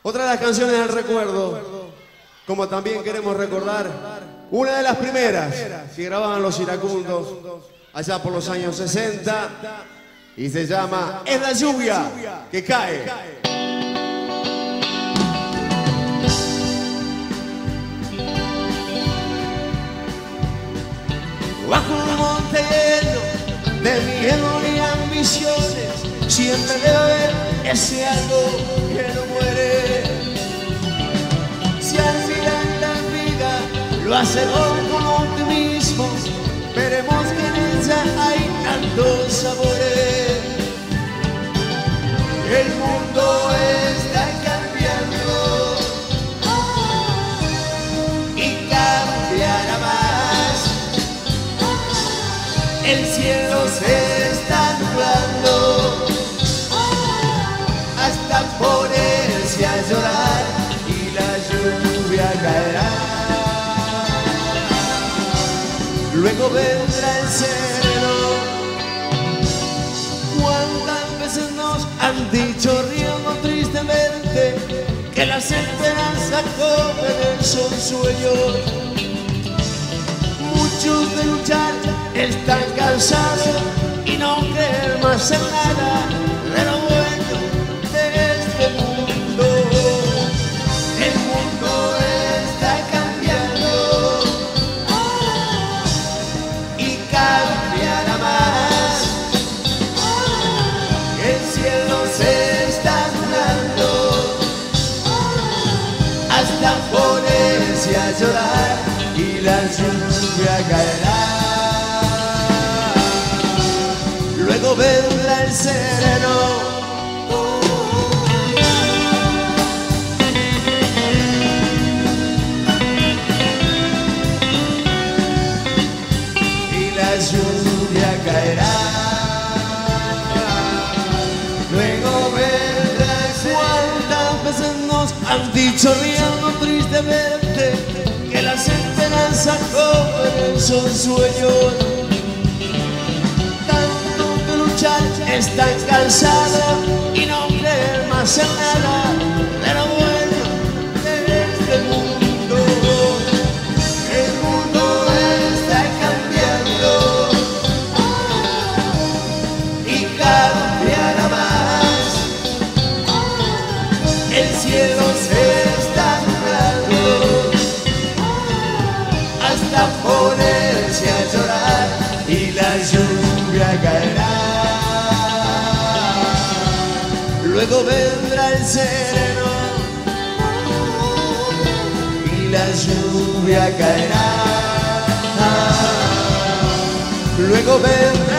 Otra de las canciones del recuerdo, como también queremos recordar, una de las primeras que grababan los iracundos allá por los años 60 y se llama Es la lluvia que cae. Bajo un monte lleno de miedo y ambiciones, siempre debe haber ese algo que no muere. Si al final la vida lo hace con optimismo, veremos que en ella hay tantos sabores. El mundo está cambiando y cambiará más. El cielo se está nublando hasta ponerse a llorar y la lluvia caerá. Luego vendrá el sereno. ¿Cuántas veces nos han dicho riendo tristemente que las esperanzas jóvenes son sueños? Muchos de luchar están cansados y no creen más en nada de lo bueno de este mundo. El mundo está cambiando y cambiará más. El cielo se está nublando hasta ponerse a llorar y la lluvia caerá. Luego vendrá el sereno. Y la lluvia caerá. Luego vendrá el sereno. ¿Cuántas veces nos han dicho riendo tristemente que las esperanzas jóvenes son sueños? Están cansados y no creen más en nada de lo bueno de este mundo. El mundo está cambiando y cambiará más. El cielo se está nublando hasta ponerse a llorar y la lluvia caerá. Luego vendrá el sereno y la lluvia caerá. Luego vendrá